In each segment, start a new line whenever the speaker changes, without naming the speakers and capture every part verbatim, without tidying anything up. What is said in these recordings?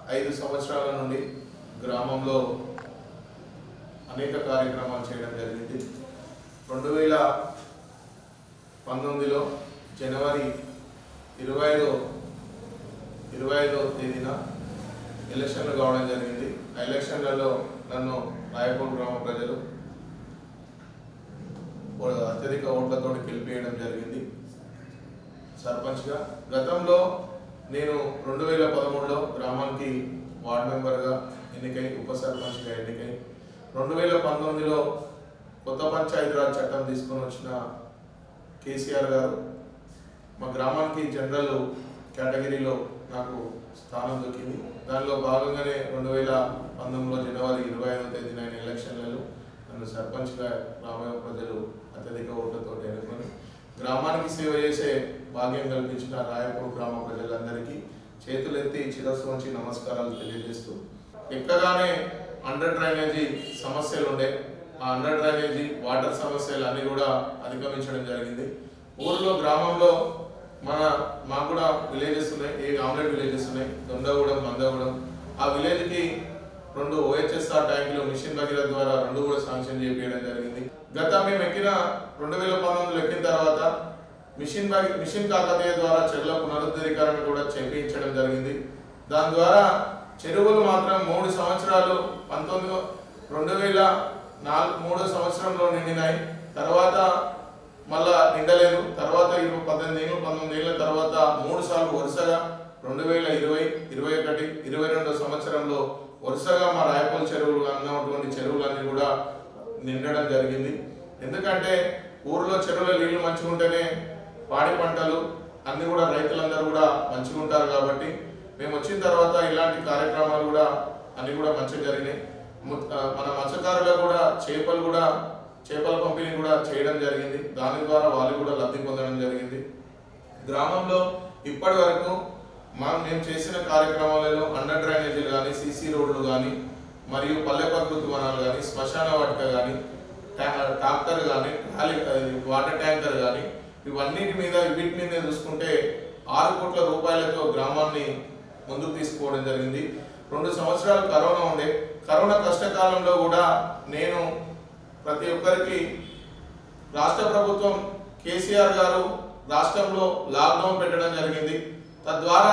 ఐదు సంవత్సరాల నుండి గ్రామంలో అనేక కార్యక్రమాలు చేయడం జరిగింది. రెండు వేల పంతొమ్మిదిలో జనవరి ఇరవై ఐదో ఇరవై ఐదో తేదీన ఎలక్షన్లు కావడం జరిగింది. ఆ ఎలక్షన్లలో నన్ను రాయపూర్ గ్రామ ప్రజలు అత్యధిక ఓట్లతో గెలిపేయడం జరిగింది సర్పంచ్గా. గతంలో నేను రెండు వేల పదమూడులో గ్రామానికి వార్డు మెంబర్గా ఎన్నికై ఉప సర్పంచ్గా ఎన్నికై రెండు వేల పంతొమ్మిదిలో కొత్త పంచాయతీరాజ్ చట్టం తీసుకొని వచ్చిన కేసీఆర్ గారు మా గ్రామానికి జనరల్ కేటగిరీలో నాకు స్థానం దొరికింది. దానిలో భాగంగానే రెండు వేల పంతొమ్మిదిలో జనవరి ఇరవై ఐదో తేదీన అయిన ఎలక్షన్లలో నన్ను సర్పంచ్గా గ్రామ ప్రజలు అత్యధిక ఓట్లతో ఎన్నుకొని గ్రామానికి సేవ చేసే భాగ్యం కల్పించిన రాయపూర్ గ్రామ ప్రజలందరికీ చేతులెత్తి శిరస్సు వంచి నమస్కారాలు తెలియజేస్తూ, ఎక్కగానే అండర్ డ్రైనేజీ సమస్యలు ఉండే ఆ అండర్ డ్రైనేజీ వాటర్ సమస్యలు అన్నీ కూడా అధిగమించడం జరిగింది. ఊరిలో గ్రామంలో మన మాకు కూడా విలేజెస్ ఉన్నాయి, ఏ ఆమ్లెట్ విలేజెస్ ఉన్నాయి, దొండగూడెం మందగూడెం. ఆ విలేజ్కి రెండు ఓహెచ్ఎస్ఆర్ ట్యాంకులు మిషన్ భగీరథ ద్వారా రెండు కూడా శాంక్షన్ చేయించడం జరిగింది. గత మేము ఎక్కిన రెండు వేల పంతొమ్మిదిలో ఎక్కిన తర్వాత మిషన్ భగీ మిషన్ కాకతీయ ద్వారా చెరువుల పునరుద్ధరీకరణ కూడా చేయించడం జరిగింది. దాని ద్వారా చెరువులు మాత్రం మూడు సంవత్సరాలు పంతొమ్మిది రెండు వేల నాలుగు మూడో సంవత్సరంలో నిండినాయి. తర్వాత మళ్ళా నిండలేదు. తర్వాత ఇరవై పద్దెనిమిది ఏళ్ళు పంతొమ్మిది ఏళ్ళ తర్వాత మూడు సార్లు వరుసగా రెండు వేల ఇరవై ఇరవై ఒకటి ఇరవై రెండో సంవత్సరంలో వరుసగా మా రాయపూర్ చెరువులు అన్నటువంటి చెరువులన్నీ కూడా నిండడం జరిగింది. ఎందుకంటే ఊర్లో చెరువుల నీళ్లు మంచిగా ఉంటేనే పాడి పంటలు అన్నీ కూడా రైతులందరూ కూడా మంచిగా ఉంటారు. కాబట్టి మేము వచ్చిన తర్వాత ఇలాంటి కార్యక్రమాలు కూడా అన్నీ కూడా మంచిగా జరిగినాయి. మన మత్స్యకారులు కూడా చేపలు కూడా చేపల పంపిణీ కూడా చేయడం జరిగింది. దాని ద్వారా వాళ్ళు కూడా లబ్ధి పొందడం జరిగింది. గ్రామంలో ఇప్పటి వరకు మనం మేము చేసిన కార్యక్రమాలలో అండర్ డ్రైనేజీలు కానీ, సీసీ రోడ్లు కానీ, మరియు పల్లె ప్రకృతి వనాలు కానీ, శ్మశాన వాటిక కానీ, ట్రాక్టర్ కానీ, వాటర్ ట్యాంకర్ కానీ, ఇవన్నిటి మీద వీటి మీద చూసుకుంటే ఆరు కోట్ల రూపాయలతో గ్రామాన్ని ముందుకు తీసుకోవడం జరిగింది. రెండు సంవత్సరాలు కరోనా ఉండే కరోనా కష్టకాలంలో కూడా నేను ప్రతి ఒక్కరికి రాష్ట్ర ప్రభుత్వం కేసీఆర్ గారు రాష్ట్రంలో లాక్డౌన్ పెట్టడం జరిగింది. తద్వారా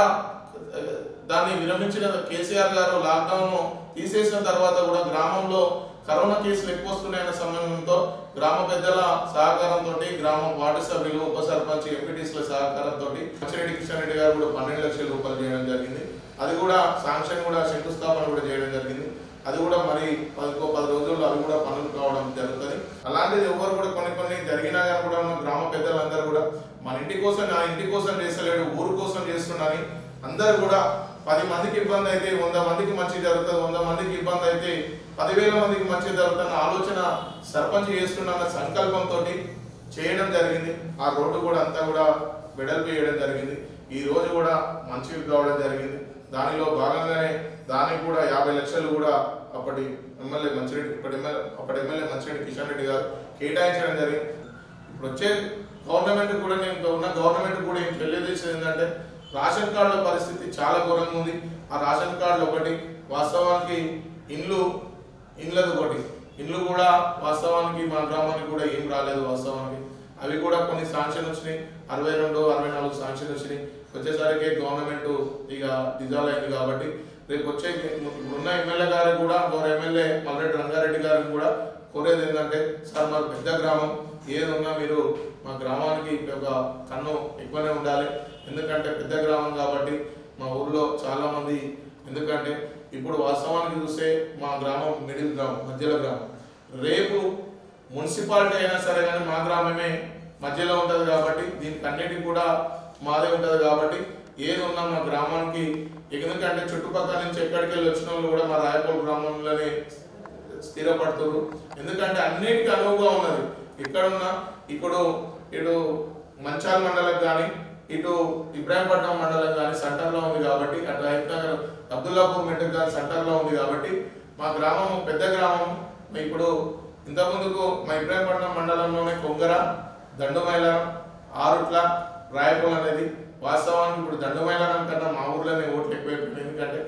దాన్ని విరమించిన కేసీఆర్ గారు లాక్డౌన్ తీసేసిన తర్వాత కూడా గ్రామంలో కరోనా కేసులు ఎక్కువ వస్తున్నాయన్న సంబంధంతో గ్రామ పెద్దల సహకారంతో, గ్రామ వార్డు సభ్యులు, ఉప సర్పంచ్, ఎంపీటీసీల సహకారంతో మచ్చిరెడ్డి కిషన్ రెడ్డి గారు కూడా పన్నెండు లక్షల రూపాయలు చేయడం జరిగింది. అది కూడా శాంక్షన్ కూడా శంకుస్థాపన కూడా చేయడం జరిగింది. అది కూడా మరి పదికో పది రోజుల్లో అవి కూడా పనులు కావడం జరుగుతుంది. అలాంటిది ఎవరు కూడా కొన్ని కొన్ని జరిగినా కానీ కూడా గ్రామ పెద్దలందరూ కూడా మన ఇంటి కోసం నా ఇంటి కోసం చేస్తలేడు, ఊరు కోసం చేస్తున్నాని అందరూ కూడా పది మందికి ఇబ్బంది అయితే వంద మందికి మంచి జరుగుతుంది, వంద మందికి ఇబ్బంది అయితే పదివేల మందికి మంచి జరుగుతున్న ఆలోచన సర్పంచ్ చేస్తున్న సంకల్పంతో చేయడం జరిగింది. ఆ రోడ్డు కూడా అంతా కూడా వెడల్పు చేయడం జరిగింది. ఈ రోజు కూడా మంచిగా కావడం జరిగింది. దానిలో భాగంగానే దానికి కూడా యాభై లక్షలు కూడా అప్పటి ఎమ్మెల్యే మంచిరెడ్డి ఇప్పటి ఎమ్మెల్యే అప్పటి ఎమ్మెల్యే మంచిరెడ్డి కిషన్ రెడ్డి గారు కేటాయించడం జరిగింది. ఇప్పుడు వచ్చే గవర్నమెంట్ కూడా నేను ఉన్న గవర్నమెంట్ కూడా ఏం తెలియజేసేది ఏంటంటే రేషన్ కార్డుల పరిస్థితి చాలా ఘోరంగా ఉంది. ఆ రేషన్ కార్డులు ఒకటి వాస్తవానికి ఇండ్లు ఇండ్లది ఒకటి ఇండ్లు కూడా వాస్తవానికి మా గ్రామానికి కూడా ఏం రాలేదు. వాస్తవానికి అవి కూడా కొన్ని శాంక్షన్ వచ్చినాయి, అరవై రెండు అరవై నాలుగు శాంక్షన్ వచ్చినాయి. వచ్చేసరికి గవర్నమెంట్ ఇక డిజాల్వ్ అయింది. కాబట్టి రేపు వచ్చే ఇప్పుడున్న ఎమ్మెల్యే గారికి కూడా గౌరవ ఎమ్మెల్యే మల్రెడ్డి రంగారెడ్డి గారికి కూడా కోరేది ఏంటంటే, సార్ మా పెద్ద గ్రామం ఏది ఉన్నా మీరు మా గ్రామానికి ఒక కన్ను ఎక్కువనే ఉండాలి. ఎందుకంటే పెద్ద గ్రామం కాబట్టి మా ఊర్లో చాలామంది, ఎందుకంటే ఇప్పుడు వాస్తవానికి చూస్తే మా గ్రామం మిడిల్ గ్రామం, మధ్యలో గ్రామం. రేపు మున్సిపాలిటీ అయినా సరే కానీ మా గ్రామమే మధ్యలో ఉంటుంది. కాబట్టి దీనికి అన్నిటికీ కూడా మాదే ఉంటుంది. కాబట్టి ఏది ఉన్నా మా గ్రామానికి, ఎందుకంటే చుట్టుపక్కల నుంచి ఎక్కడికి వెళ్ళి వచ్చిన వాళ్ళు కూడా మా రాయపూర్ గ్రామంలోనే స్థిరపడుతున్నారు. ఎందుకంటే అన్నిటికీ అనువుగా ఉన్నది. ఎక్కడున్నా ఇప్పుడు ఇటు మంచాల మండలం కానీ, ఇటు ఇబ్రాహీంపట్నం మండలం కానీ సెంటర్లో ఉంది. కాబట్టి అటు హైదరాబాద్ అబ్దుల్లాపూర్ మెట్రిక్ కానీ సెంటర్లో ఉంది. కాబట్టి మా గ్రామం పెద్ద గ్రామం. ఇప్పుడు ఇంతకుముందుకు మా ఇబ్రాహీంపట్నం మండలంలోనే కొంగర, దండుమైలారం, ఆరుట్ల, రాయపూర్ అనేది వాస్తవానికి ఇప్పుడు దండుమైలారం కన్నా మా ఊర్లోనే ఓట్లు ఎక్కువైపోయింది. ఎందుకంటే గ్రామ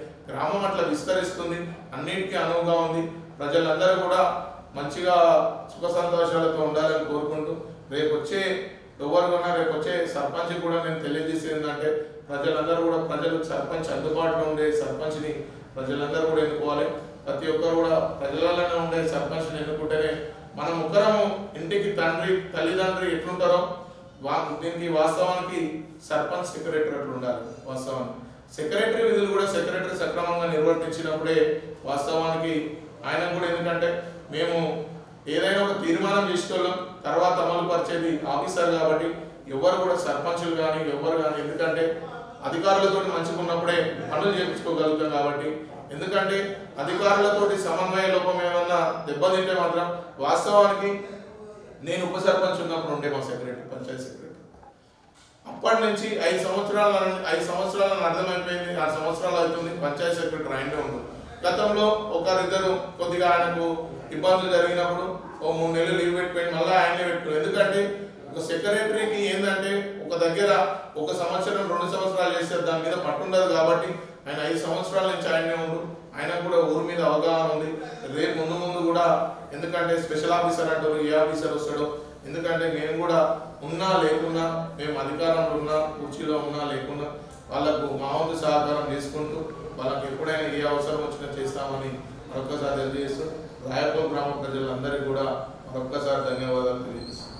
గ్రామం అట్లా విస్తరిస్తుంది, అన్నిటికీ అనువుగా ఉంది. ప్రజలందరూ కూడా మంచిగా సుఖ సంతోషాలతో ఉండాలని కోరుకుంటూ రేపు వచ్చే ఎవరు కూడా రేపు వచ్చే సర్పంచ్ కూడా నేను తెలియజేసేది ఏంటంటే ప్రజలందరూ కూడా ప్రజలు సర్పంచ్ అందుబాటులో ఉండే సర్పంచ్ని ప్రజలందరూ కూడా ఎన్నుకోవాలి. ప్రతి ఒక్కరు కూడా ప్రజలలోనే ఉండే సర్పంచ్ని ఎన్నుకుంటేనే మనం ముగ్గురము ఇంటికి తండ్రి తల్లిదండ్రి ఎట్లుంటారో వా దీనికి వాస్తవానికి సర్పంచ్ సెక్రటరీ అట్లా ఉండాలి. వాస్తవానికి సెక్రటరీ విధులు కూడా సెక్రటరీ సక్రమంగా నిర్వర్తించినప్పుడే వాస్తవానికి ఆయన కూడా, ఎందుకంటే మేము ఏదైనా ఒక తీర్మానం చేసుకోలేం తర్వాత అమలు పరిచేది ఆఫీసర్ కాబట్టి ఎవరు కూడా సర్పంచులు కానీ ఎవరు కానీ, ఎందుకంటే అధికారులతో మంచిగా ఉన్నప్పుడే పనులు చేయించుకోగలుగుతాం కాబట్టి. ఎందుకంటే అధికారులతోటి సమన్వయ లోపం ఏమన్నా దెబ్బతింటే మాత్రం వాస్తవానికి నేను ఉప సర్పంచ్ ఉన్నప్పుడు ఉండే మా సెక్రటరీ పంచాయతీ సెక్రటరీ అప్పటి నుంచి ఐదు సంవత్సరాల ఐదు సంవత్సరాలను అర్థమైపోయింది. ఆరు సంవత్సరాలు అవుతుంది పంచాయతీ సెక్రటరీ ఆయనే ఉంది. గతంలో ఒకరిద్దరు కొద్దిగా ఆయనకు ఇబ్బందులు జరిగినప్పుడు ఓ మూడు నెలలు లీవ్ పెట్టిపోయి మళ్ళీ ఆయనే పెట్టుకున్నారు. ఎందుకంటే ఒక సెక్రటరీకి ఏంటంటే ఒక దగ్గర ఒక సంవత్సరం రెండు సంవత్సరాలు చేస్తే దాని మీద పట్టుండదు కాబట్టి ఆయన ఐదు సంవత్సరాల నుంచి ఆయనే ఉండు. ఆయన కూడా ఊరి మీద అవగాహన ఉంది. రేపు ముందు ముందు కూడా, ఎందుకంటే స్పెషల్ ఆఫీసర్ అంటారు, ఏ ఆఫీసర్ వస్తాడో, ఎందుకంటే మేము కూడా ఉన్నా లేకున్నా, మేము అధికారంలో ఉన్నా కుర్చీలో ఉన్నా లేకున్నా వాళ్ళకు మా వంతు సహకారం చేసుకుంటూ వాళ్ళకి ఎప్పుడైనా ఏ అవసరం వచ్చినా చేస్తామని మరొక్కసారి తెలియజేస్తూ రాయపూర్ గ్రామ ప్రజలందరికీ కూడా మరొక్కసారి ధన్యవాదాలు తెలియజేస్తాం.